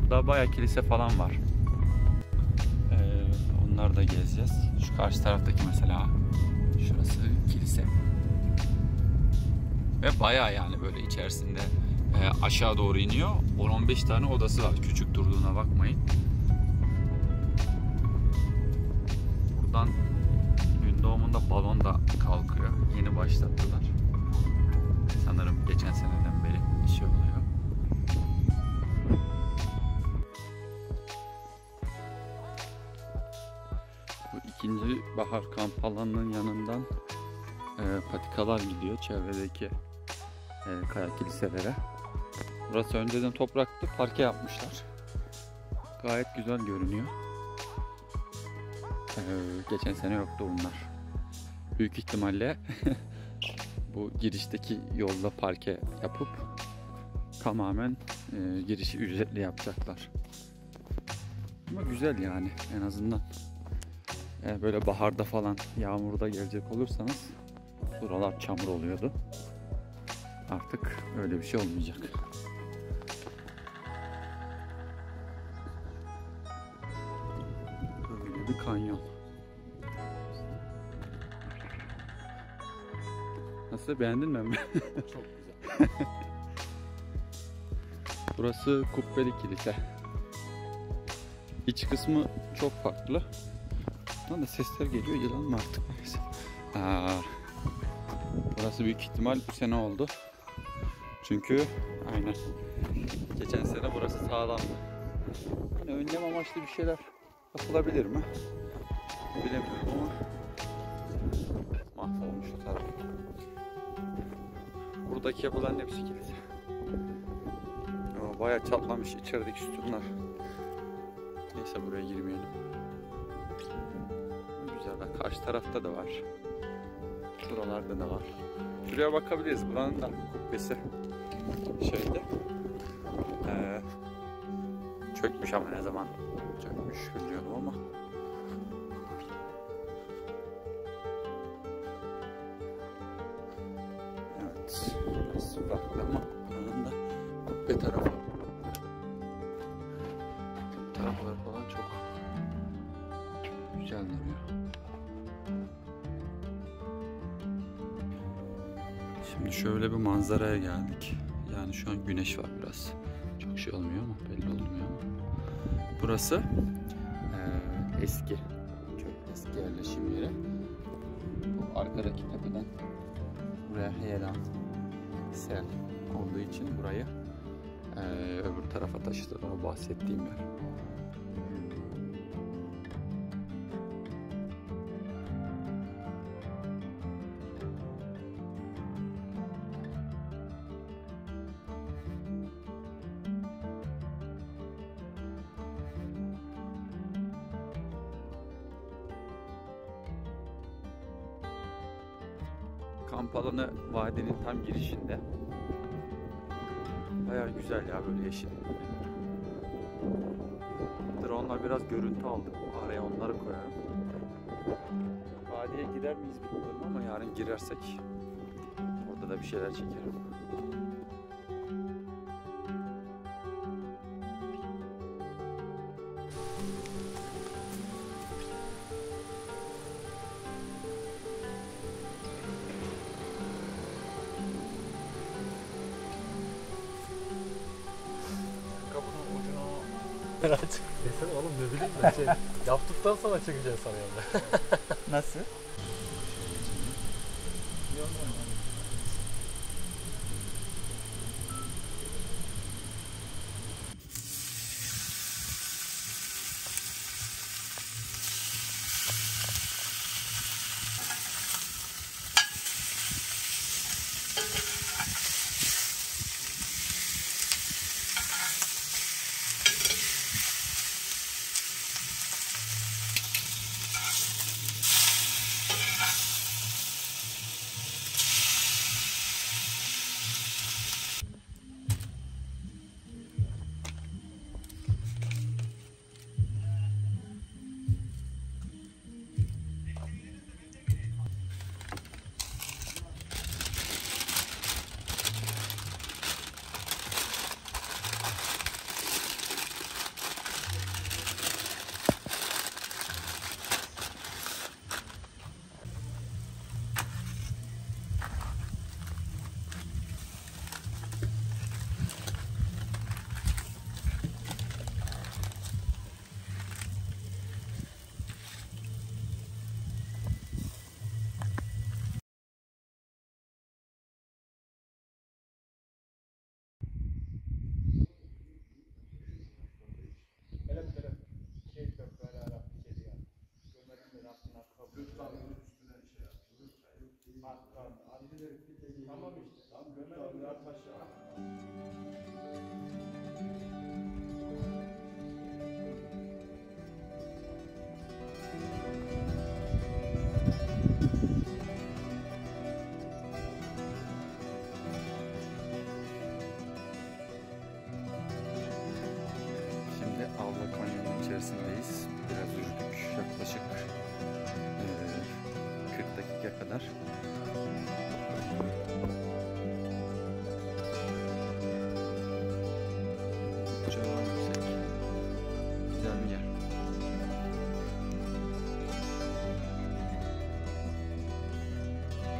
Burada bayağı kilise falan var. Onları da gezeceğiz. Şu karşı taraftaki mesela. Şurası kilise. Ve bayağı yani böyle içerisinde aşağı doğru iniyor. 10-15 tane odası var. Küçük durduğuna bakmayın. Buradan gün doğumunda balon da kalkıyor. Yeni başlattılar. Sanırım geçen seneden beri bir şey oluyor. Bu ikinci bahar kamp alanının yanından patikalar gidiyor çevredeki kaya kiliselere. Burası önceden topraktı, parke yapmışlar. Gayet güzel görünüyor. Geçen sene yoktu bunlar. Büyük ihtimalle bu girişteki yolda parke yapıp tamamen girişi ücretli yapacaklar. Ama güzel yani en azından. Böyle baharda falan yağmurda gelecek olursanız buralar çamur oluyordu. Artık öyle bir şey olmayacak. Böyle bir kanyon. Nasıl, beğendin mi? Çok güzel. Burası kubbeli kilise. İç kısmı çok farklı. Buradan da sesler geliyor. Yılan mı artık? Neyse. Burası büyük ihtimal bu sene oldu. Çünkü aynen geçen sene burası sağlamdı. Yani önlem amaçlı bir şeyler yapılabilir mi? Bilemiyorum ama mahvolmuş o taraf. Buradaki yapılan hepsi kilise. Ama bayağı çatlamış içerideki sütunlar. Neyse buraya girmeyelim. Güzel, bak karşı tarafta da var. Buralarda da var. Şuraya bakabiliriz. Buranın da kubbesi şeyde. Çökmüş ama ne zaman çökmüş bilmiyorum ama. Evet. Burası farklı ama buranın da kubbe tarafı. Tarafları falan çok güzel duruyor. Şimdi şöyle bir manzaraya geldik. Yani şu an güneş var biraz. Çok şey olmuyor ama belli olmuyor ama. Burası eski, çok eski yerleşim yeri. Bu arkadaki tepeden buraya heyelan, sel olduğu için burayı öbür tarafa taşıdılar. O bahsettiğim yer. Kamp alanı vadinin tam girişinde. Bayağı güzel ya, böyle yeşil. Drone'la biraz görüntü aldık. Araya onları koyarım. Vadiye gider miyiz bilmiyorum ama yarın girersek orada da bir şeyler çekerim. Açık. Desene oğlum, ne bileyim ben yaptıktan sonra çekeceğim sanıyorum ben. Nasıl? Tamam işte. Tamam gömer onlar taşı. Şimdi Avla Kanyonu içerisindeyiz. Biraz yürüdük. Yaklaşık 40 dakika kadar.